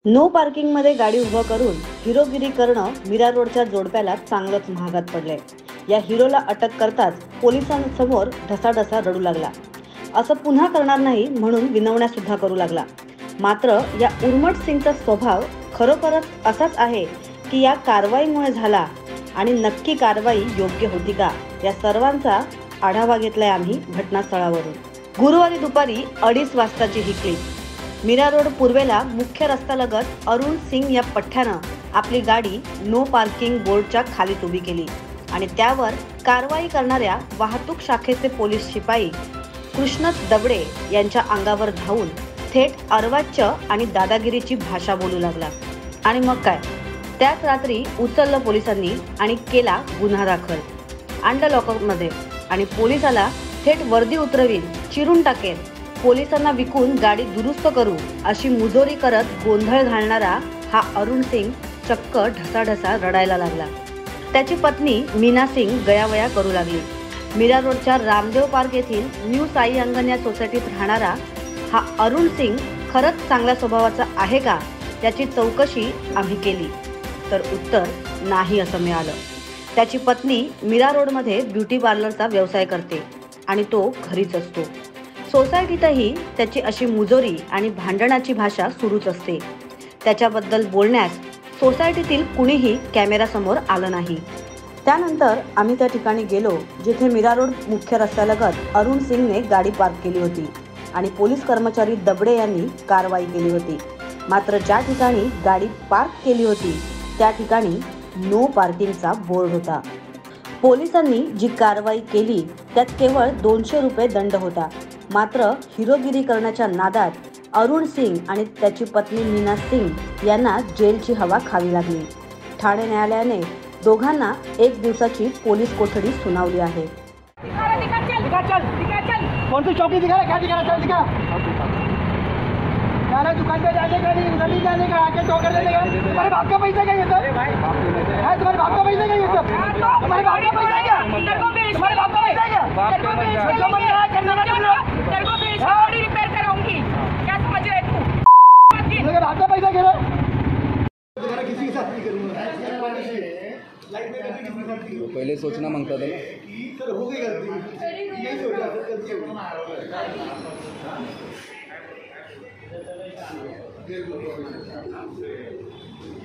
No पार्किंगमध्ये गाडी उभं करून हिरोगिरी करणं मीरा रोडच्या जोडप्याला चांगलंच महागात पडलंय। या हिरोला अटक करताच पोलिसांसमोर ढसाढसा रडू लागला। असं पुन्हा करणार नाही म्हणून विनवण्या सुद्धा करू लागला। मात्र या उर्मट सिंगचा स्वभाव खरोखरच असाच आहे की या कारवाईमुळे झाला आणि नक्की कारवाई योग्य होती का, या सर्वांचा आढावा घेतलाय आम्ही घटनास्थळावरून। गुरुवारी दुपारी 2:30 वाजताची ही क्लिप। मीरा रोड पूर्वेला मुख्य रस्त्यालगत अरुण सिंग या पठ्ठ्यानं आपली गाडी नो पार्किंग बोर्डच्या खालीच उभी केली आणि त्यावर कारवाई करणाऱ्या वाहतूक शाखेचे पोलीस शिपाई कृष्णत दबडे यांच्या अंगावर धावून थेट अर्वाच्य आणि दादागिरीची भाषा बोलू लागला। आणि मग काय, त्याच रात्री उचललं पोलिसांनी आणि केला गुन्हा दाखल, आणलं लॉकअपमध्ये आणि पोलिसाला थेट वर्दी उतरवीन, चिरून टाकेन, पोलिसांना विकून गाडी दुरुस्त करू अशी मुजोरी करत गोंधळ घालणारा हा अरुण सिंग चक्क ढसाढसा रडायला लागला। त्याची पत्नी मीना सिंग गयावया करू लागली। मीरा रोडच्या रामदेव पार्क येथील न्यू साई अंगण या सोसायटीत राहणारा हा अरुण सिंग खरंच चांगल्या स्वभावाचा आहे का, याची चौकशी आम्ही केली तर उत्तर नाही असं मिळालं। त्याची पत्नी मीरा रोडमध्ये ब्युटी पार्लरचा व्यवसाय करते आणि तो घरीच असतो। सोसायटीतही त्याची अशी मुजोरी आणि भांडणाची भाषा सुरूच असते। त्याच्याबद्दल बोलण्यास सोसायटीतील कुणीही कॅमेरासमोर आलं नाही। त्यानंतर आम्ही त्या ठिकाणी गेलो जिथे मीरा रोड मुख्य रस्त्यालगत अरुण सिंगने गाडी पार्क केली होती आणि पोलीस कर्मचारी दबडे यांनी कारवाई केली होती। मात्र ज्या ठिकाणी गाडी पार्क केली होती त्या ठिकाणी नो पार्किंगचा बोर्ड होता। पोलिसांनी जी कारवाई केली त्यात केवळ 200 रुपये दंड होता। मात्र हिरोगिरी करण्याच्या नादात अरुण सिंग आणि त्याची पत्नी मीना सिंग यांना जेलची हवा खावी लागली। ठाणे न्यायालयाने दोघांना 1 दिवसाची पोलीस कोठडी सुनावली आहे। दुकान पे जाने का नहीं, उधर नहीं जाने का, आके टोकर देने का। तुम्हारे बाप का पैसा क्या ये सब? तुम्हारे बाप का पैसा क्या ये सब? तुम्हारे बाप का पैसा क्या? तुम्हारे बाप का पैसा क्या? जो मन रहा है करने का तुम लोग। तेरे को बेच के बॉडी रिपेयर कराऊंगी, क्या समझ रहे तू? मेरे बाप का पैसा क्या है? तुम्हारा किसी के साथ नहीं करूँगा। पहले सोचना मांगता था ना। सर हो गई गलती, ये सोचा गलती हो गई।